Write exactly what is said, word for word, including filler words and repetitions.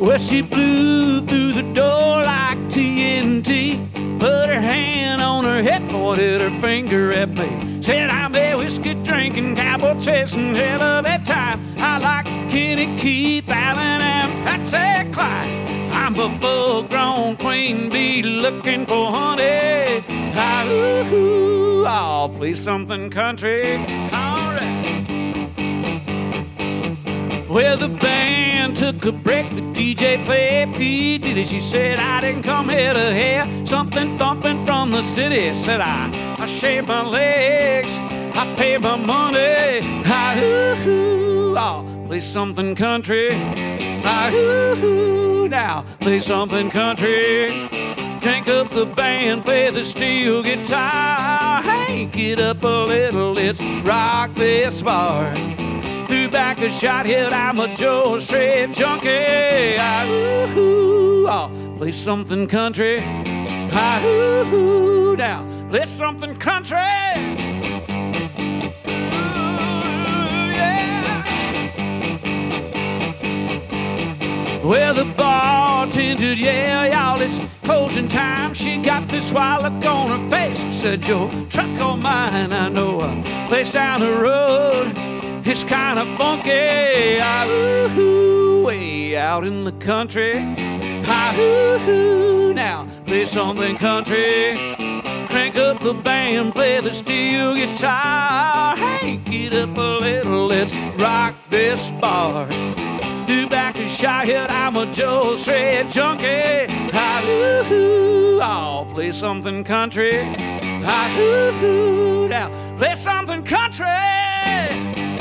Well, she blew through the door like T N T, put her hand on her hip, pointed her finger at me, said, I'm a whiskey drinking, cowboy chasing, hell of a time. I like Kenny, Keith, Allen, and Patsy Cline. I'm a full-grown queen bee looking for honey. Ah, ooh, ooh, I'll play something country. All right. Well, the band took a break, the D J played P. Diddy, she said, I didn't come here to hear something thumping from the city. Said I, I shaved my legs, I paid my money. Ah, ooh, ooh, I'll play something country. Ah, ooh, ooh, now play something country. Crank up the band, play the steel guitar. Hey, get up a little, let's rock this bar. Threw back a shot, hit, I'm a Joe Shred junkie. Ah, ooh, ooh, I'll play something country. Ah, ooh, ooh, now play something country. Ooh, yeah. Well, the bartender, yeah, y'all, it's closing time. She got this swallow on her face. She said, your truck on mine, I know a place down the road. It's kind of funky, ah, ooh, ooh, way out in the country. Ah, ooh, ooh, now play something country. Crank up the band, play the steel guitar. Hey, get up a little, let's rock this bar. Do back a shot, hit, I'm a Joe Shred junkie. Ah, ooh, ooh, I'll play something country. Ah, ooh, ooh, now play something country.